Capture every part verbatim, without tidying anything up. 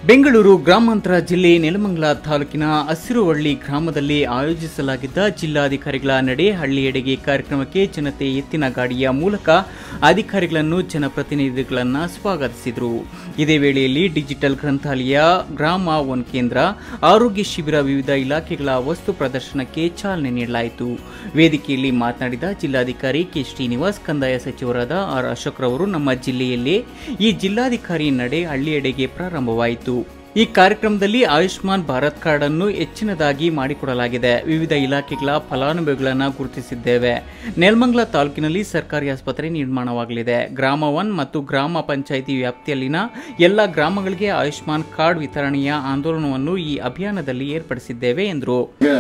ಬೆಂಗಳೂರು ಗ್ರಾಮಾಂತರ ಜಿಲ್ಲೆ ನೆಲಮಂಗಲ ತಾಲೂಕಿನ ಹಸಿರುವಳ್ಳಿ ಗ್ರಾಮದಲ್ಲಿ ಆಯೋಜಿಸಲಾಗಿದ್ದ ಜಿಲ್ಲಾಧಿಕಾರಿಗಳ ನಡೆ ಹಳ್ಳಿಯೆಡೆಗೆ ಕಾರ್ಯಕ್ರಮಕ್ಕೆ ಜನತೆ ಎತ್ತಿನ ಗಾಡಿಯ ಮೂಲಕ ಅಧಿಕಾರಿಗಳನ್ನು ಜನಪ್ರತಿನಿಧಿಗಳನ್ನು ಸ್ವಾಗತಿಸಿದರು. ಇದೇ ವೇಳೆಯಲ್ಲಿ ಡಿಜಿಟಲ್ ಗ್ರಂಥಾಲಯ, ಗ್ರಾಮ ಒನ್ ಕೇಂದ್ರ, ಆರೋಗ್ಯ ಶಿಬಿರ, ವಿವಿಧ ಇಲಾಖೆಗಳ ವಸ್ತು ಪ್ರದರ್ಶನಕ್ಕೆ ಚಾಲನೆ ನೀಡಲಾಯಿತು. ವೇದಿಕೆಯಲ್ಲಿ ಮಾತನಾಡಿದ ಜಿಲ್ಲಾಧಿಕಾರಿ ಕೆ ಶ್ರೀನಿವಾಸ್, ಕಂದಾಯ ಸಚಿವರಾದ ಆರ್ ಅಶೋಕ್ ರವರು ನಮ್ಮ ಜಿಲ್ಲೆಯಲ್ಲೇ ಈ ಜಿಲ್ಲಾಧಿಕಾರಿ ನಡೆ ಹಳ್ಳಿಯೆಡೆಗೆ ಪ್ರಾರಂಭವಾಯಿತು. ಈ ಕಾರ್ಯಕ್ರಮದಲ್ಲಿ ಆಯುಷ್ಮಾನ್ ಭಾರತ್ ಕಾರ್ಡ್ ಅನ್ನು ಹೆಚ್ಚಿನದಾಗಿ ಮಾಡಿಕೊಡಲಾಗಿದೆ. ವಿವಿಧ ಇಲಾಖೆಗಳ ಫಲಾನುಭವಿಗಳನ್ನು ಗುರುತಿಸಿದ್ದೇವೆ. ನೆಲಮಂಗಲ ತಾಲೂಕಿನಲ್ಲಿ ಸರ್ಕಾರಿ ಆಸ್ಪತ್ರೆ ನಿರ್ಮಾಣವಾಗಲಿದೆ. ಗ್ರಾಮ ಒನ್ ಮತ್ತು ಗ್ರಾಮ ಪಂಚಾಯಿತಿ ವ್ಯಾಪ್ತಿಯಲ್ಲಿನ ಎಲ್ಲ ಗ್ರಾಮಗಳಿಗೆ ಆಯುಷ್ಮಾನ್ ಕಾರ್ಡ್ ವಿತರಣೆಯ ಆಂದೋಲನವನ್ನು ಈ ಅಭಿಯಾನದಲ್ಲಿ ಏರ್ಪಡಿಸಿದ್ದೇವೆ ಎಂದರು.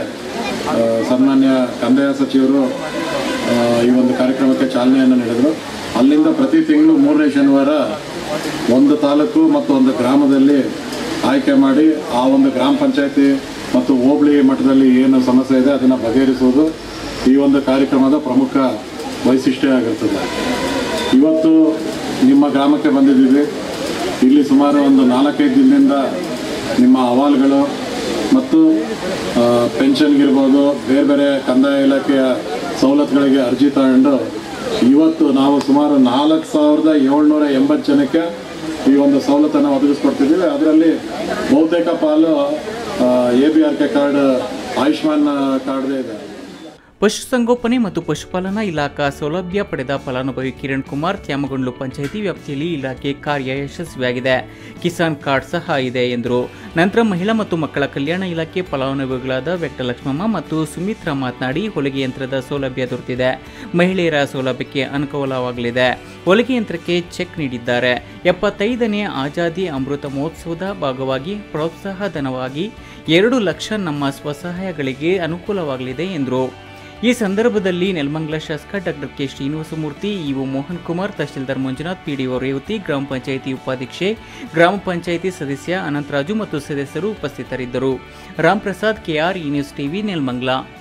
ಸನ್ಮಾನ್ಯ ಕಂದಾಯ ಸಚಿವರು ಈ ಒಂದು ಕಾರ್ಯಕ್ರಮಕ್ಕೆ ಚಾಲನೆಯನ್ನು ನೀಡಿದರು. ಅಲ್ಲಿಂದ ಪ್ರತಿ ತಿಂಗಳು ಮೂರನೇ ಶನಿವಾರ ಒಂದು ತಾಲೂಕು ಮತ್ತು ಒಂದು ಗ್ರಾಮದಲ್ಲಿ ಆಯ್ಕೆ ಮಾಡಿ ಆ ಒಂದು ಗ್ರಾಮ ಪಂಚಾಯತಿ ಮತ್ತು ಹೋಬಳಿ ಮಟ್ಟದಲ್ಲಿ ಏನು ಸಮಸ್ಯೆ ಇದೆ ಅದನ್ನು ಬಗೆಹರಿಸುವುದು ಈ ಒಂದು ಕಾರ್ಯಕ್ರಮದ ಪ್ರಮುಖ ವೈಶಿಷ್ಟ್ಯ ಆಗಿರ್ತದೆ. ಇವತ್ತು ನಿಮ್ಮ ಗ್ರಾಮಕ್ಕೆ ಬಂದಿದ್ದೀವಿ. ಇಲ್ಲಿ ಸುಮಾರು ಒಂದು ನಾಲ್ಕೈದು ದಿನದಿಂದ ನಿಮ್ಮ ಅಹವಾಲುಗಳು ಮತ್ತು ಪೆನ್ಷನ್ಗಿರ್ಬೋದು, ಬೇರೆ ಬೇರೆ ಕಂದಾಯ ಇಲಾಖೆಯ ಸವಲತ್ತುಗಳಿಗೆ ಅರ್ಜಿ ತಗೊಂಡು ಇವತ್ತು ನಾವು ಸುಮಾರು ನಾಲ್ಕು ಸಾವಿರದ ಏಳ್ನೂರ ಎಂಬತ್ತು ಜನಕ್ಕೆ ಈ ಒಂದು ಸವಲತ್ತನ್ನು ಒದಗಿಸ್ಕೊಡ್ತಿದ್ದೀವಿ. ಅದರಲ್ಲಿ ಬಹುತೇಕ ಪಾಲು A B R K card, Ayushman card ಇದೆ. ಪಶುಸಂಗೋಪನೆ ಮತ್ತು ಪಶುಪಾಲನಾ ಇಲಾಖಾ ಸೌಲಭ್ಯ ಪಡೆದ ಫಲಾನುಭವಿ ಕಿರಣ್ ಕುಮಾರ್, ತ್ಯಾಮಗೊಂಡ್ಲು ಪಂಚಾಯಿತಿ ವ್ಯಾಪ್ತಿಯಲ್ಲಿ ಇಲಾಖೆ ಕಾರ್ಯ ಯಶಸ್ವಿಯಾಗಿದೆ. ಕಿಸಾನ್ ಕಾರ್ಡ್ ಸಹ ಇದೆ ಎಂದರು. ನಂತರ ಮಹಿಳಾ ಮತ್ತು ಮಕ್ಕಳ ಕಲ್ಯಾಣ ಇಲಾಖೆ ಫಲಾನುಭವಿಗಳಾದ ವೆಂಕಟಲಕ್ಷ್ಮಮ್ಮ ಮತ್ತು ಸುಮಿತ್ರಾ ಮಾತನಾಡಿ, ಹೊಲಿಗೆ ಯಂತ್ರದ ಸೌಲಭ್ಯ ದೊರೆತಿದೆ. ಮಹಿಳೆಯರ ಸೌಲಭ್ಯಕ್ಕೆ ಅನುಕೂಲವಾಗಲಿದೆ. ಹೊಲಿಗೆ ಯಂತ್ರಕ್ಕೆ ಚೆಕ್ ನೀಡಿದ್ದಾರೆ. ಎಪ್ಪತ್ತೈದನೇ ಆಜಾದಿ ಅಮೃತ ಮಹೋತ್ಸವದ ಭಾಗವಾಗಿ ಪ್ರೋತ್ಸಾಹಧನವಾಗಿ ಎರಡು ಲಕ್ಷ ನಮ್ಮ ಸ್ವಸಹಾಯಗಳಿಗೆ ಅನುಕೂಲವಾಗಲಿದೆ ಎಂದರು. ಈ ಸಂದರ್ಭದಲ್ಲಿ ನೆಲಮಂಗಲ ಶಾಸಕ doctor K Srinivasamurthy, EO Mohan Kumar, ತಹಶೀಲ್ದಾರ್ ಮಂಜುನಾಥ್, ಪಿಡಿಒ ರೇವತಿ, ಗ್ರಾಮ ಪಂಚಾಯಿತಿ ಉಪಾಧ್ಯಕ್ಷೆ, ಗ್ರಾಮ ಪಂಚಾಯಿತಿ ಸದಸ್ಯ ಅನಂತರಾಜು ಮತ್ತು ಸದಸ್ಯರು ಉಪಸ್ಥಿತರಿದ್ದರು. ರಾಮ್ ಪ್ರಸಾದ್, ಕೆಆರ್, ಈ ನ್ಯೂಸ್ ಟಿವಿ, ನೆಲಮಂಗಲ.